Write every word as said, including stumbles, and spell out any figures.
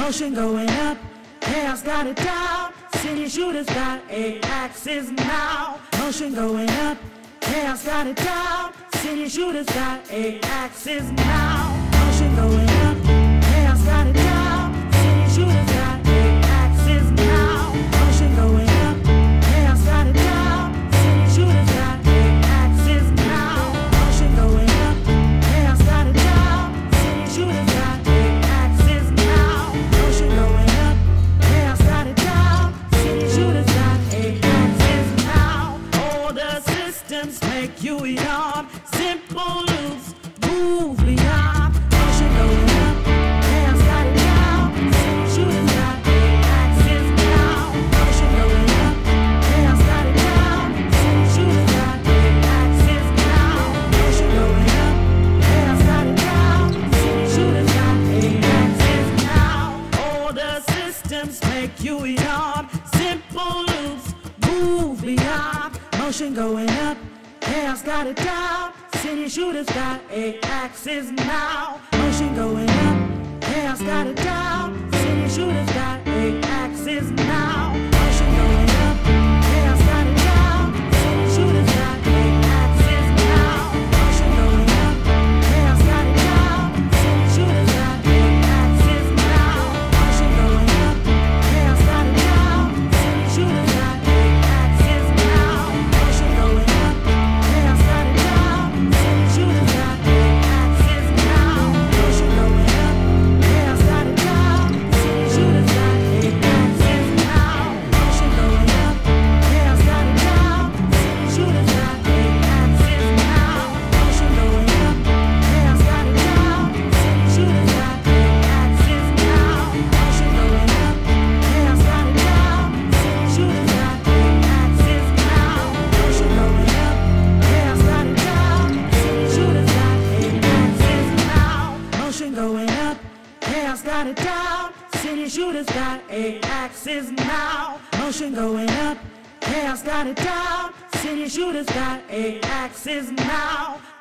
motion going up, chaos got it down. CineShooter's got eight axes now. Motion going up, chaos got it down. CineShooter's got eight axes now. Motion going up, chaos got it down. CineShooter's got eight axes now. Motion going up, chaos got it down. CineShooter's got eight axes now. Motion going up, chaos got it down. CineShooter's got eight axes now. Motion going up, chaos got it down. CineShooter's got eight axes now. All the systems make you yawn. Simple loops move beyond. Motion going up, chaos got it down. CineShooter's got eight axes now. Motion going up, chaos got it down. CineShooter's got eight axes now. Motion going up, chaos got it down. CineShooter's got eight axes now. All the systems make you yawn. Simple loops move beyond. Motion going up, chaos got it down. CineShooter's got eight axes now. Motion going up, chaos got it down. CineShooter's got eight axes now. Motion going up, chaos got it down. CineShooter's got eight axes now. Motion going up, chaos got it down. CineShooter's got eight axes now. Motion going up, chaos got it down. CineShooter's got eight axes now. Motion going up, chaos got it down. CineShooter's got eight axes now. Motion going up, chaos got it down. CineShooter's got eight axes now. Motion going up, chaos got it down. CineShooter's got eight axes now. Motion going up, chaos got it down. CineShooter's got eight axes now. Motion going up, chaos got it down. CineShooter's got eight axes now. Motion going up, chaos got it down. CineShooter's got eight axes now. Motion going up, chaos got it down. CineShooter's got eight axes now. Motion going up, chaos got it down. CineShooter's got eight axes now.